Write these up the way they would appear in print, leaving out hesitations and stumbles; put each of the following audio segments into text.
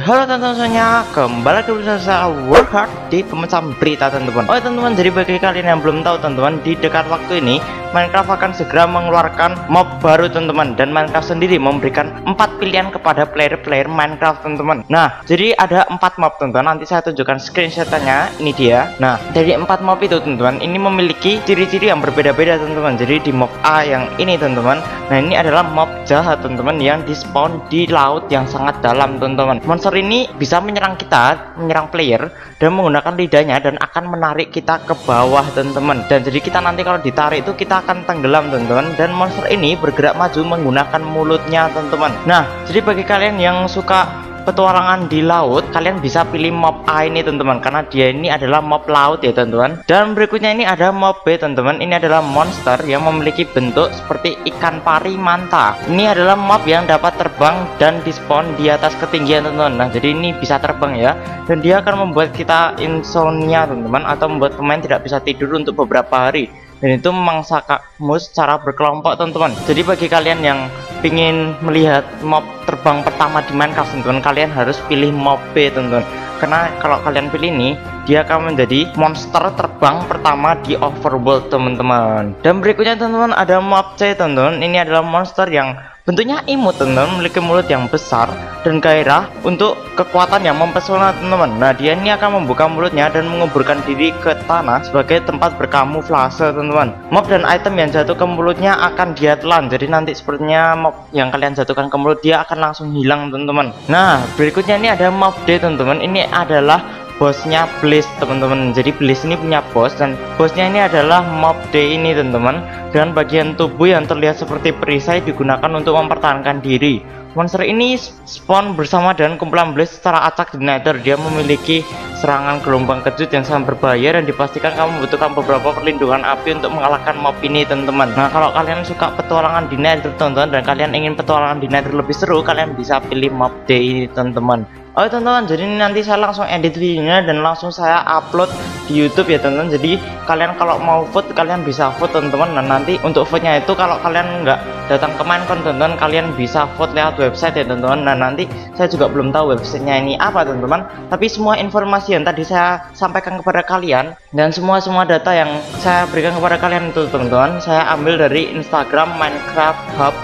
halo teman-teman semuanya, kembali lagi bersama saya Workhard di pemecahan berita teman-teman. Oh teman-teman, jadi bagi kalian yang belum tahu teman-teman, di dekat waktu ini Minecraft akan segera mengeluarkan mob baru teman-teman, dan Minecraft sendiri memberikan 4 pilihan kepada player-player Minecraft teman-teman. Nah, jadi ada 4 mob teman-teman, nanti saya tunjukkan screenshotnya, ini dia. Nah, dari 4 mob itu teman-teman, ini memiliki ciri-ciri yang berbeda-beda teman-teman. Jadi di mob A yang ini teman-teman, nah ini adalah mob jahat teman-teman yang di spawn di laut yang sangat dalam teman-teman. Monster ini bisa menyerang kita, menyerang player dan menggunakan lidahnya dan akan menarik kita ke bawah teman-teman. Dan jadi kita nanti kalau ditarik itu kita akan tenggelam teman-teman. Dan monster ini bergerak maju menggunakan mulutnya teman-teman. Nah, jadi bagi kalian yang suka petualangan di laut, kalian bisa pilih mob A ini teman-teman, karena dia ini adalah mob laut ya teman-teman. Dan berikutnya ini ada mob B teman-teman. Ini adalah monster yang memiliki bentuk seperti ikan pari manta. Ini adalah mob yang dapat terbang dan dispawn di atas ketinggian teman-teman. Nah, jadi ini bisa terbang ya, dan dia akan membuat kita insomnia teman-teman, atau membuat pemain tidak bisa tidur untuk beberapa hari. Dan itu memangsa kamu secara berkelompok teman-teman. Jadi bagi kalian yang ingin melihat mob terbang pertama di Minecraft teman-teman, kalian harus pilih mob B teman-teman, karena kalau kalian pilih ini, dia akan menjadi monster terbang pertama di overworld teman-teman. Dan berikutnya teman-teman ada mob C teman-teman. Ini adalah monster yang bentuknya imut teman-teman, memiliki mulut yang besar dan gairah untuk kekuatan yang mempesona teman-teman. Nah, dia ini akan membuka mulutnya dan menguburkan diri ke tanah sebagai tempat berkamuflase teman-teman. Mob dan item yang jatuh ke mulutnya akan dia telan, jadi nanti sepertinya mob yang kalian jatuhkan ke mulut dia akan langsung hilang teman-teman. Nah, berikutnya ini ada mob D teman-teman. Ini adalah bosnya Blaze teman-teman. Jadi Blaze ini punya bos, dan bosnya ini adalah mob D ini teman-teman, dengan bagian tubuh yang terlihat seperti perisai digunakan untuk mempertahankan diri. Monster ini spawn bersama dengan kumpulan Blaze secara acak di Nether. Dia memiliki serangan gelombang kejut yang sangat berbahaya, dan dipastikan kamu membutuhkan beberapa perlindungan api untuk mengalahkan mob ini teman-teman. Nah, kalau kalian suka petualangan di Nether teman-teman, dan kalian ingin petualangan di Nether lebih seru, kalian bisa pilih mob D ini teman-teman. Oke teman-teman, jadi nanti saya langsung edit videonya dan langsung saya upload di YouTube ya teman-teman. Jadi kalian kalau mau vote, kalian bisa vote teman-teman. Dan nanti untuk vote-nya itu, kalau kalian nggak datang ke Minecon teman-teman, kalian bisa vote lewat website ya teman-teman. Nah, nanti saya juga belum tahu websitenya ini apa teman-teman, tapi semua informasi yang tadi saya sampaikan kepada kalian dan semua data yang saya berikan kepada kalian itu teman-teman, saya ambil dari Instagram Minecraft Hub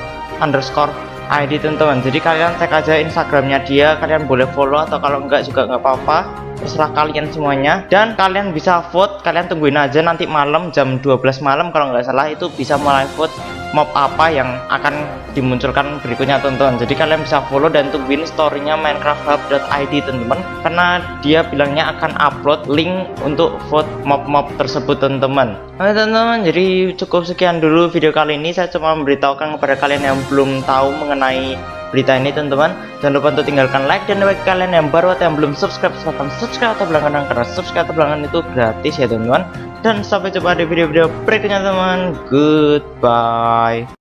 _ID teman-teman. Jadi kalian cek aja Instagramnya dia, kalian boleh follow, atau kalau enggak juga nggak apa-apa, terserah kalian semuanya. Dan kalian bisa vote, kalian tungguin aja nanti malam jam 12 malam kalau nggak salah, itu bisa mulai vote mob apa yang akan dimunculkan berikutnya teman-teman. Jadi kalian bisa follow dan tungguin storynya minecrafthub.id teman-teman, karena dia bilangnya akan upload link untuk vote mob-mob tersebut teman-teman. Oke teman-teman, jadi cukup sekian dulu video kali ini. Saya cuma memberitahukan kepada kalian yang belum tahu mengenai berita ini teman-teman. Jangan lupa untuk tinggalkan like, dan bagi kalian yang baru atau yang belum subscribe, silahkan subscribe atau langganan, karena subscribe atau langganan itu gratis ya teman-teman. Dan sampai jumpa di video-video berikutnya teman. Goodbye.